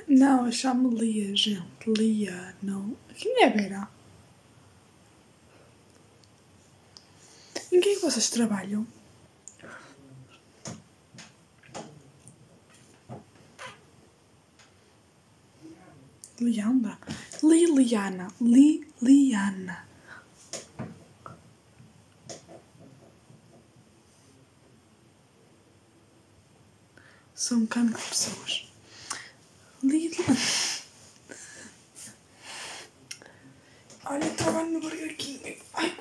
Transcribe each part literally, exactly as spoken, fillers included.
Não, eu chamo Lia, gente. Lia, não. Quem é Vera? Em que é que vocês trabalham? Lianda? Liliana. Liliana. São um cano de pessoas. Liliana. Olha, eu trabalho no Burger King. Ai,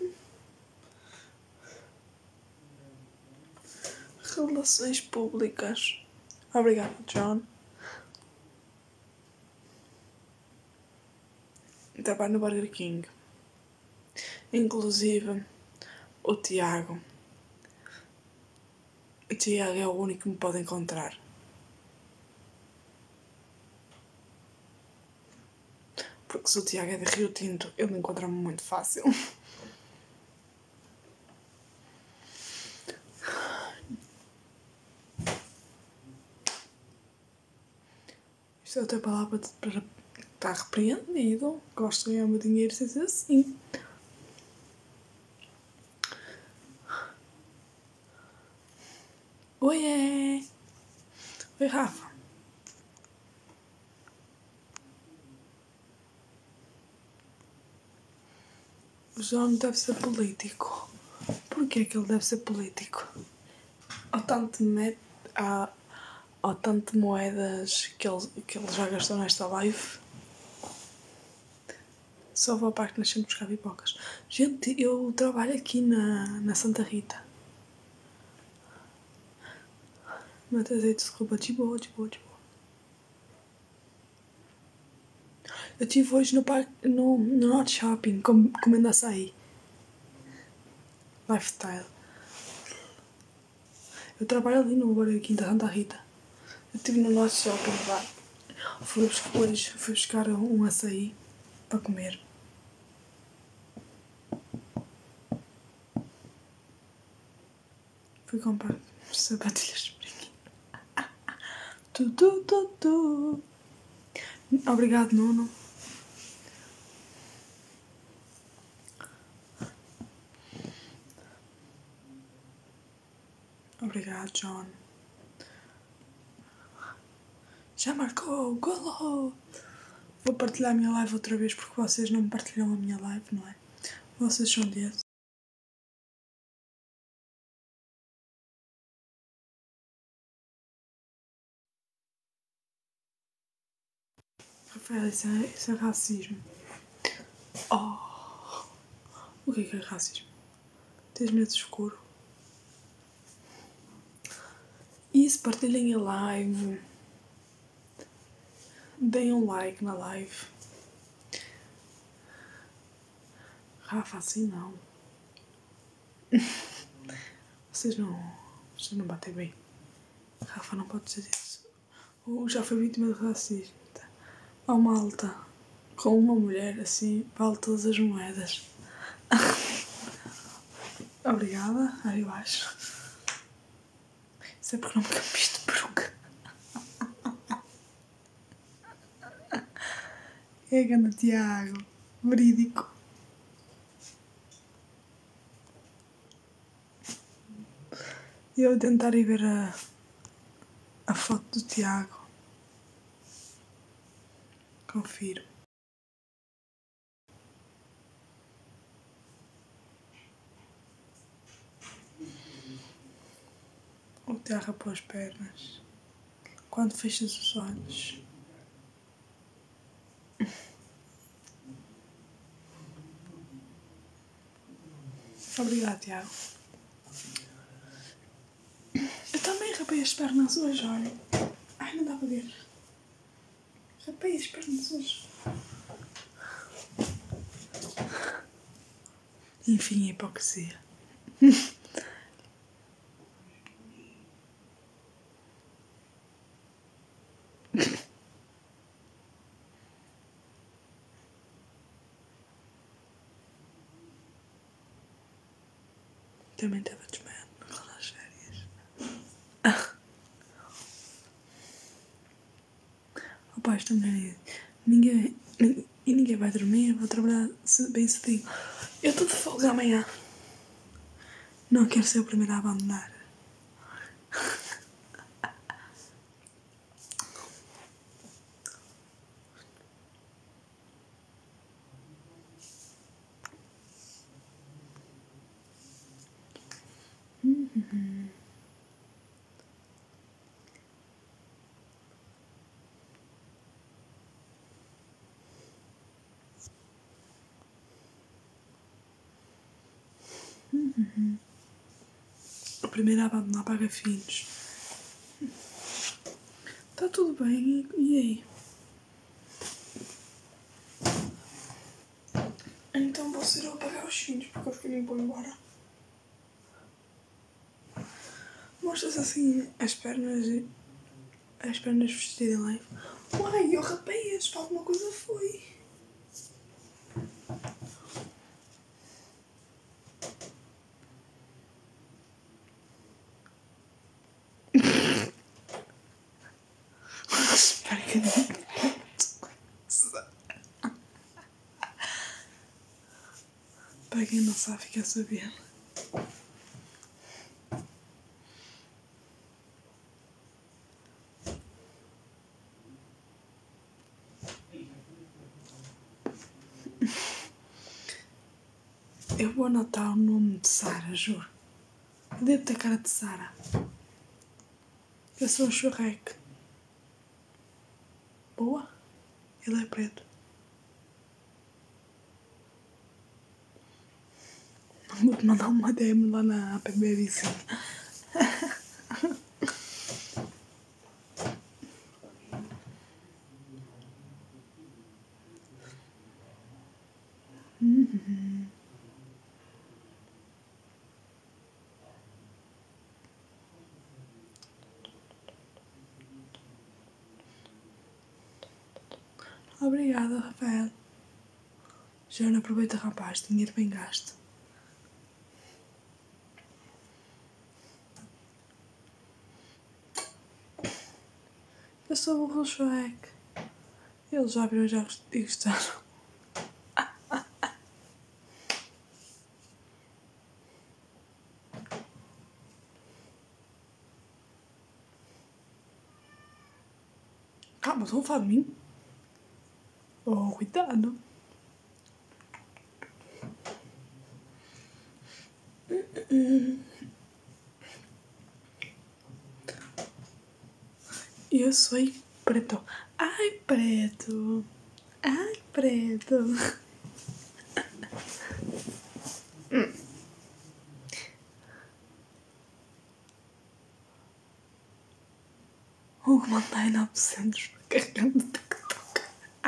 relações públicas. Obrigada, John. Trabalho no Burger King. Inclusive, o Tiago. O Tiago é o único que me pode encontrar. Porque se o Tiago é de Rio Tinto, ele encontra-me muito fácil. Isto é outra palavra para estar repreendido. Gosto de ganhar o meu dinheiro sem ser assim. Oiê! Oi, Rafa. O João deve ser político. Porquê que ele deve ser político? Há tanto, met... Há... Há tanto moedas que ele, que ele já gastou nesta live. Só vou à parte nascendo buscar pipocas. Gente, eu trabalho aqui na, na Santa Rita. Não te azeite, desculpa, de boa, de boa, de boa. Eu estive hoje no, parque, no, no Norte Shopping com, comendo açaí. Lifestyle. Eu trabalho ali no Burger King da Santa Rita. Eu estive no Norte Shopping lá. Fui hoje fui buscar um açaí para comer. Fui comprar sapatilhas para mim. Tu, tu, tu, tu. Obrigado, Nuno. Obrigado, John. Já marcou, golo! Vou partilhar a minha live outra vez porque vocês não partilham a minha live, não é? Vocês são desses. Rafael, isso é, isso é racismo. Oh! O que é que é racismo? Tens medo escuro? Isso, partilhem a live. Deem um like na live. Rafa, assim não. Vocês não... Vocês não batem bem. Rafa, não pode dizer isso. Ou já foi vítima de racismo. Oh, malta. Com uma mulher assim, vale todas as moedas. Obrigada. Aí eu acho. Isso é porque não me campiste de peruca. É ganda Tiago. Verídico. E eu tentar ir ver a, a foto do Tiago. Confiro. O Tiago rapou as pernas. Quando fechas os olhos. Obrigada, Tiago. Eu também rapei as pernas hoje, olha. Ai, não dá para ver. Rapei as pernas hoje. Enfim, a hipocrisia. Também estava desmaiado nas férias. Rapaz, também ninguém, ninguém, e ninguém vai dormir, vou trabalhar bem cedinho. Eu estou de folga amanhã. Não quero ser o primeiro a abandonar. Uhum. Uhum. O primeiro a abandonar paga filhos. Está tudo bem, e, e aí? Então vou ser eu a pagar os filhos, porque eu fiquei nem vou embora. Mostras assim as pernas e as pernas vestidas em live. Uai, eu rapei-as, para alguma coisa foi. Espero que não. Para quem não sabe, fica a saber. Eu vou anotar o nome de Sara, juro. Eu devo ter cara de Sara. Eu sou o Shrek. Boa? Ele é preto. Vou-te mandar uma D M lá na P B vizinha. Uhum. Obrigada, Rafael. Já não aproveita, rapaz. Dinheiro bem gasto. Eu sou o Shrek. Eles já viram, já gostaram. Calma, estão a falar de mim? Oh, cuidado. Eu sou preto. Ai, preto. Ai, preto. O mandar novecentos carregando o TikTok.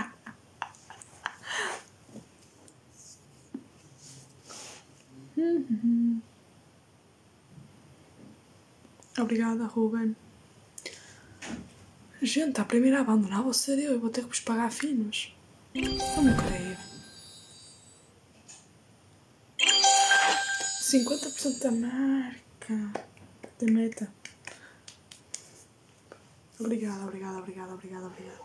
Uhum. Obrigada, Ruben. Gente, a primeira a abandonar vou ser eu e vou ter que vos pagar finos. Não creio. cinquenta por cento da marca. Da meta. Obrigada, obrigada, obrigada, obrigada, obrigada.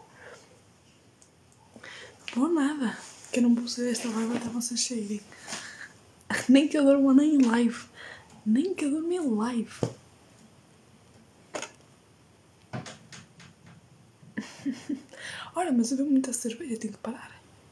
Por nada. Que eu não vou ser esta live até vocês saírem. Nem que eu durma nem em live. Nem que eu durma em live. Olha, mas eu bebo muita cerveja, tenho que parar.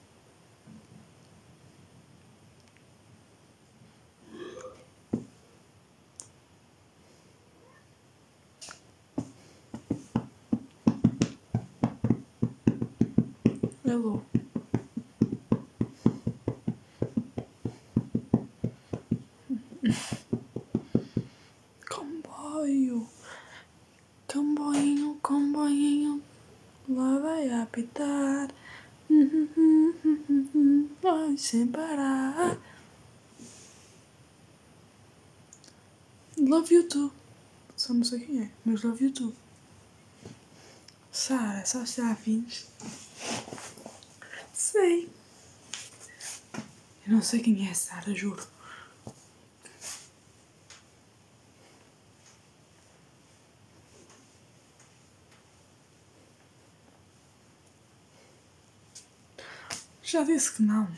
Hello. Comboio. Comboinho, comboinho. Lá vai apitar. Vai sem parar. Love you too. Só não sei quem é, mas love you too. Sara, só se há fins. Sei. Eu não sei quem é Sara, juro. Já disse que não.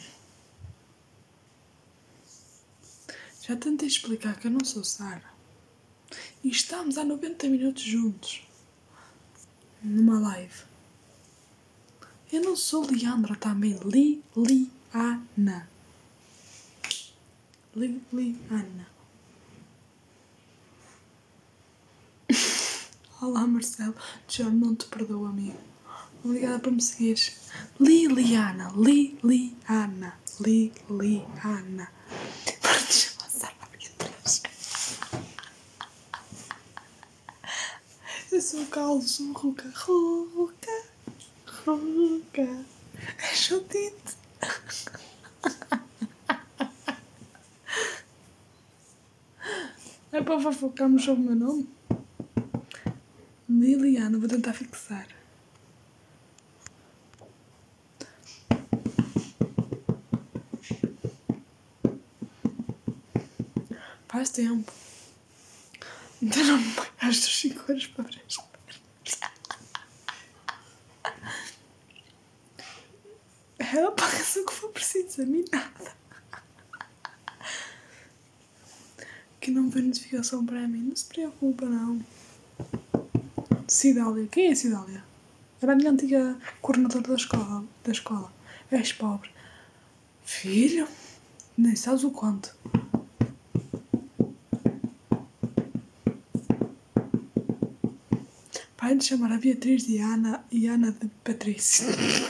Já tentei explicar que eu não sou Sara. E estamos há noventa minutos juntos. Numa live. Eu não sou Leandra também. Liliana. Liliana. Olá, Marcelo. John, não te perdoo, amigo. Obrigada por me seguires. Liliana. Liliana. Liliana. Deixa-me passar a Beatriz. Eu sou o Carlos, sou Ruca. Ruca. Ruca. É chutite. É para fofocarmos sobre o meu nome? Liliana, vou tentar fixar. Faz tempo. Então não me pagaste os cinco euros para ver as pernas. Ela paga-se o que for preciso, a mim nada. Que não vê notificação para mim, não se preocupa não. Cidália, quem é Cidália? Era a minha antiga coordenadora da escola. Da escola. És pobre. Filho? Nem sabes o quanto. Pai de chamar a Beatriz de Ana e Ana de Patrícia.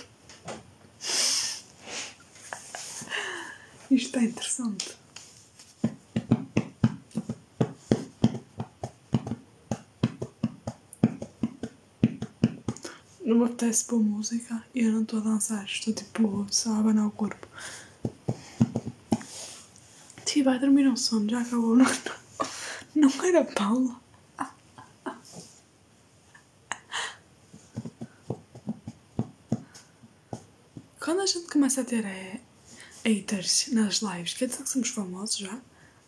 Isto está interessante. Não me apetece pôr música e eu não estou a dançar. Estou tipo só a abanar o corpo. Tia, vai dormir um sono, já acabou. Não, não, não era Paula. Quando a gente começa a ter é, haters nas lives, quer dizer que somos famosos já?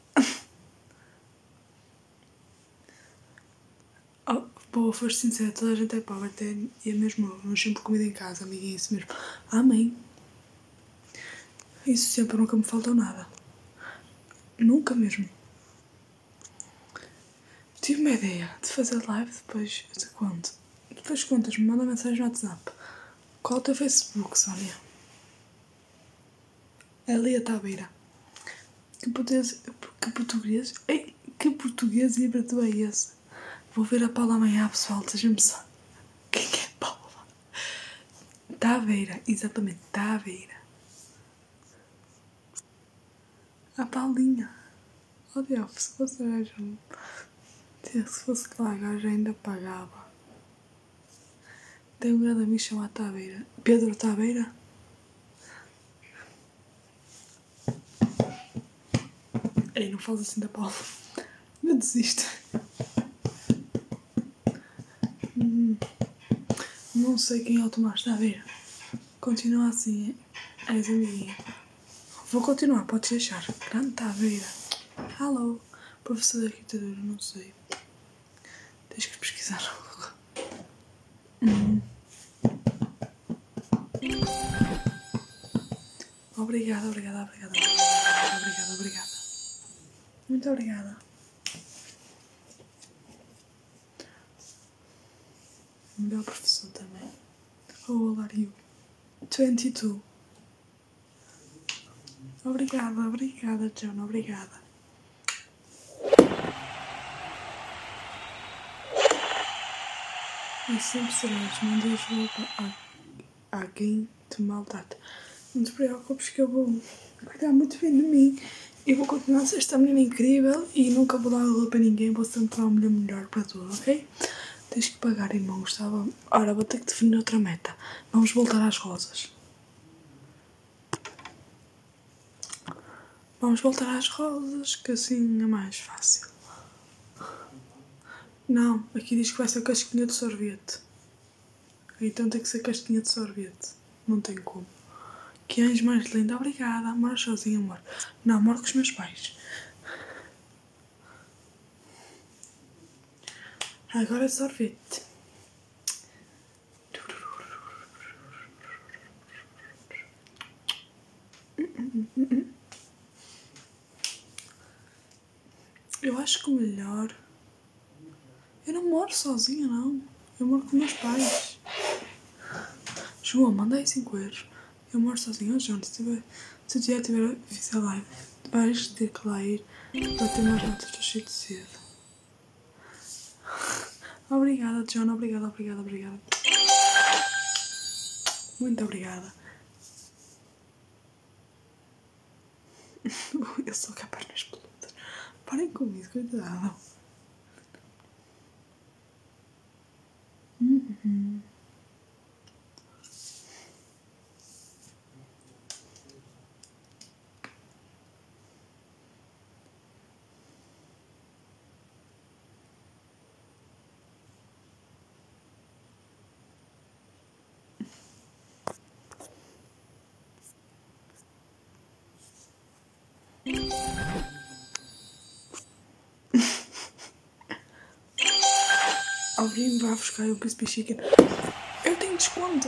Oh, boa, foste sincera, toda a gente é pobre, até e é mesmo, não sempre comida em casa, amiga, é isso mesmo. Amém. Isso sempre, nunca me faltou nada. Nunca mesmo. Tive uma ideia de fazer live depois, de quando? Depois contas-me, manda mensagem no WhatsApp. Qual é o teu Facebook, Sónia? Elia Tabeira. Que português, que português, ei, que português híbrido é esse? Vou ver a Paula amanhã, pessoal, deixa-me só. Quem é Paula? Taveira, exatamente, Taveira. A Paulinha. Oh Deus, se fosse gajo, se fosse lá gajo ainda pagava. Tem um grande amigo chamado Taveira. Pedro Taveira? Ei, não fales assim da Paula. Eu desisto. Hum, não sei quem é o Tomás Taveira. Continua assim, és amiguinha. Vou continuar, podes deixar. Grande Taveira. Hello. Professor de arquitetura, não sei. Tens que pesquisar. Hum. Obrigada, obrigada, obrigada, obrigada, obrigada, obrigada. Muito obrigada. Melhor professor também. How old are you? twenty-two. Obrigada, obrigada, John, obrigada. E sempre serás, não deixes roupa a alguém te maltrata. Não te preocupes que eu vou cuidar muito bem de mim. E vou continuar a ser esta menina incrível e nunca vou dar roupa a ninguém. Vou sempre dar uma mulher melhor para tudo, ok? Tens que pagar, irmão, Gustavo. Ora, vou ter que definir outra meta. Vamos voltar às rosas. Vamos voltar às rosas, que assim é mais fácil. Não, aqui diz que vai ser casquinha de sorvete. Então tem que ser casquinha de sorvete. Não tem como. Que anjo mais linda. Obrigada. Moro sozinha, amor. Não, moro com os meus pais. Agora é sorvete. acho que o melhor... Eu não moro sozinha, não. Eu moro com meus pais. João, manda aí cinco euros. Eu moro sozinha. Oh, João, se, tiver, se o dia tiver fizer live, vais ter que lá ir para ter mais notas. Estou cheio de cedo. Obrigada, John. Obrigada, obrigada, obrigada. Muito obrigada. Eu sou capaz de explodir. Parem com isso, cuidado. Uhum. Alguém vai buscar o Crispy Chicken. Eu tenho desconto.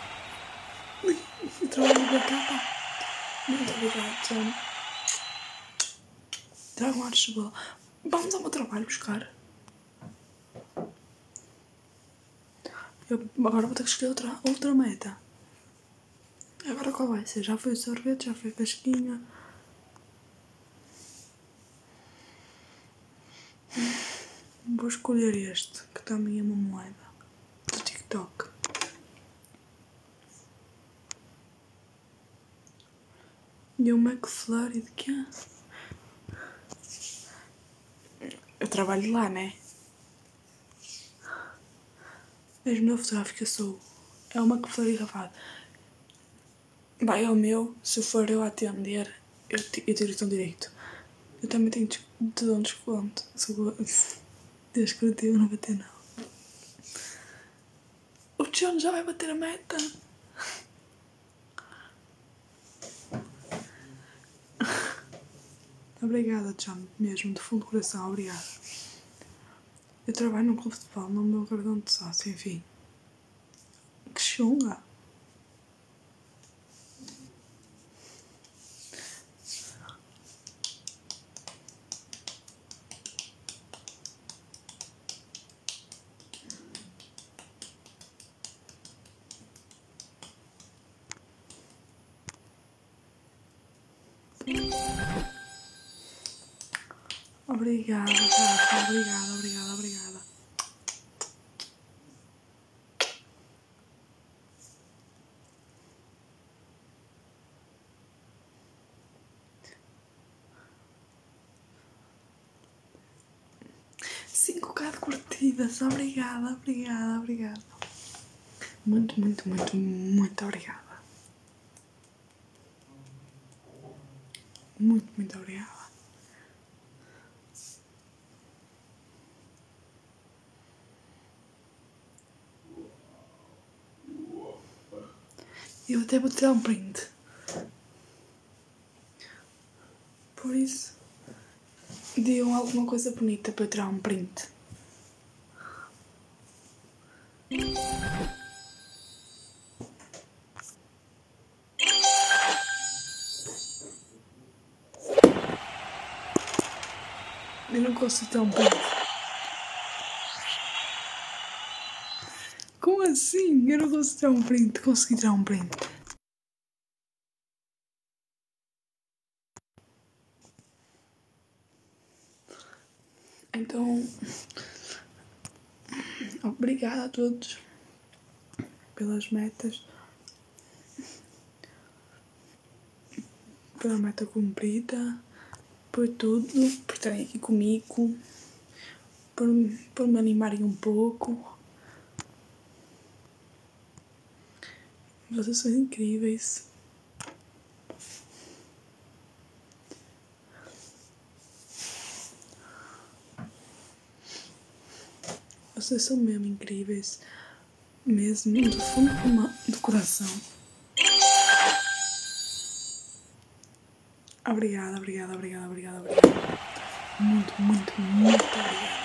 Eu trabalho na capa. Muito obrigada, John. Trago um ar de cebola. Vamos ao meu trabalho buscar. Eu agora vou ter que escolher outra, outra meta. Agora qual vai ser? Já foi o sorvete, já foi a casquinha. Vou escolher este, que também é uma moeda do TikTok. E o McFlurry de quê? Eu trabalho lá, né? És o meu fotógrafo que eu sou. É o McFlurry gravado. Vai ao meu, se for eu a atender, eu, eu tiro o direito. Eu também tenho de dar um desconto. Desde que eu tive não bater não. O John já vai bater a meta. Obrigada, John, mesmo, de fundo do coração, obrigada. Eu trabalho num clube de futebol, no meu cartão de sócio, enfim. Que chunga. Obrigada, Rafa, obrigada, obrigada, obrigada. cinco K de curtidas, obrigada, obrigada, obrigada. Muito, muito, muito, muito obrigada. Muito, muito obrigada. Eu até vou tirar um print. Por isso, digam alguma coisa bonita para eu tirar um print. Eu não consigo tirar um print. Como assim? Eu não consigo tirar um print. Consegui tirar um print. Então, obrigada a todos pelas metas, pela meta cumprida, por tudo, por estarem aqui comigo, por, por me animarem um pouco. Vocês são incríveis. Vocês são mesmo incríveis. Mesmo do fundo do coração. Obrigada, obrigada, obrigada, obrigada, obrigada. Muito, muito, muito obrigada.